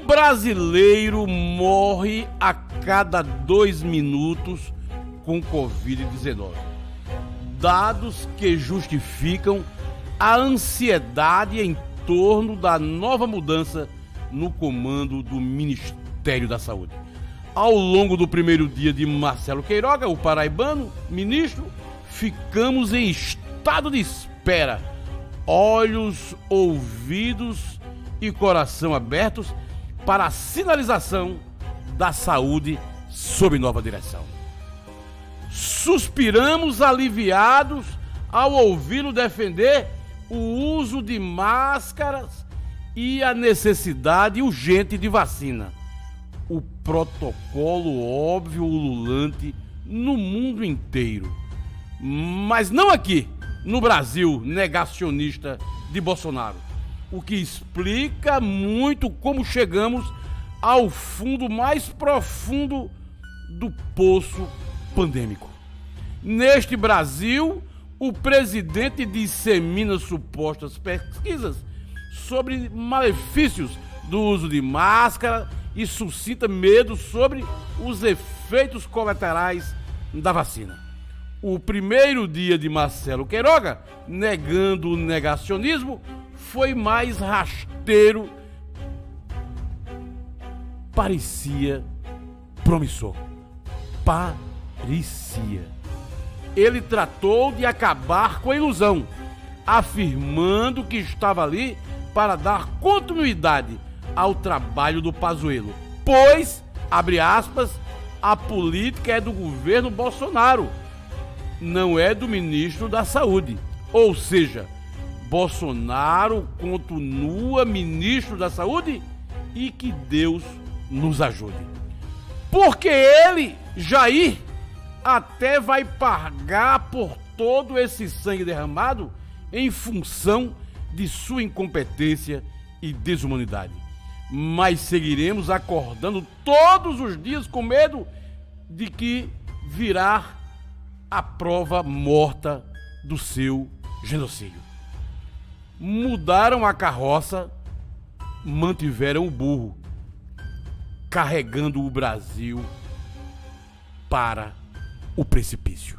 brasileiro morre a cada 2 minutos com Covid-19. Dados que justificam a ansiedade em torno da nova mudança no comando do Ministério da Saúde. Ao longo do primeiro dia de Marcelo Queiroga, o paraibano ministro, ficamos em estado de espera, olhos, ouvidos e coração abertos para a sinalização da saúde sob nova direção. Suspiramos aliviados ao ouvi-lo defender o uso de máscaras e a necessidade urgente de vacina. O protocolo óbvio ululante no mundo inteiro. Mas não aqui, no Brasil negacionista de Bolsonaro. O que explica muito como chegamos ao fundo mais profundo do poço pandêmico. Neste Brasil, o presidente dissemina supostas pesquisas sobre malefícios do uso de máscara e suscita medo sobre os efeitos colaterais da vacina. O primeiro dia de Marcelo Queiroga, negando o negacionismo, foi mais rasteiro, parecia promissor. Parecia. Ele tratou de acabar com a ilusão, afirmando que estava ali para dar continuidade ao trabalho do Pazuello, pois, abre aspas, a política é do governo Bolsonaro, não é do ministro da Saúde. Ou seja, Bolsonaro continua ministro da Saúde e que Deus nos ajude. Porque ele, Jair, até vai pagar por todo esse sangue derramado em função de sua incompetência e desumanidade. Mas seguiremos acordando todos os dias com medo de que virá a prova morta do seu genocídio. Mudaram a carroça, mantiveram o burro, carregando o Brasil para o precipício.